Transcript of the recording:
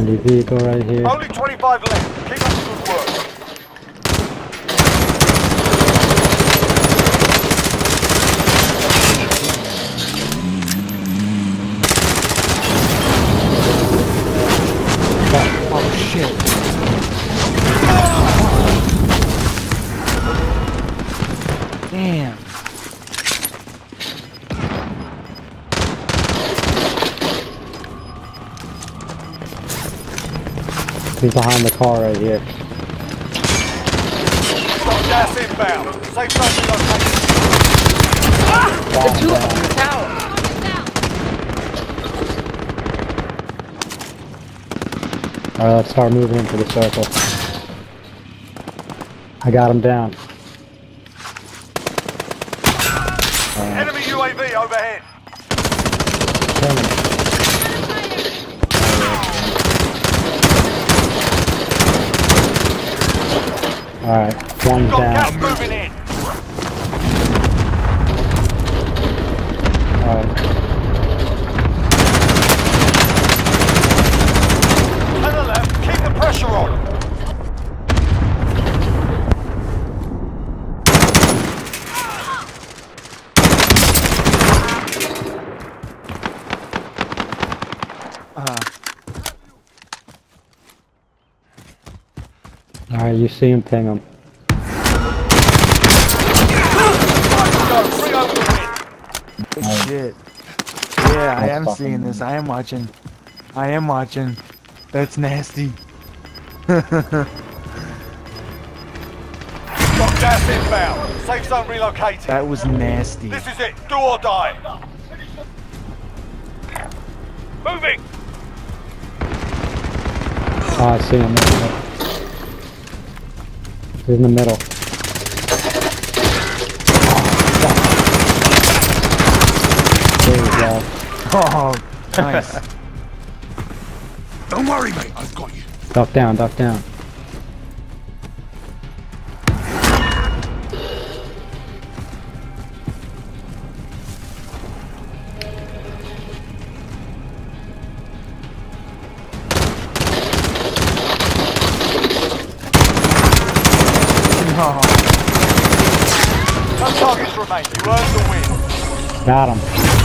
Enemy vehicle right here. Only 25 left. Keep up the good work. Oh shit. Damn. He's behind the car right here. Got gas inbound. Safe zone relocated. The two of them in the tower. Alright, let's start moving into the circle. I got him down. Enemy UAV overhead. Alright, one's Got gas down. moving in. Alright, To the left. Keep the pressure on. alright, you see him, ping him. Go. Bring over the win. Oh shit. Yeah, I That's am fucking seeing this. nice. I am watching. I am watching. That's nasty. Got gas inbound. Safe zone relocated. That was nasty. This is it. Do or die. Moving. Oh, I see him. He's in the middle. There you go. Oh, nice. Don't worry, mate. I've got you. Duck down, duck down. Oh, No targets remain. You earned the win. Got him.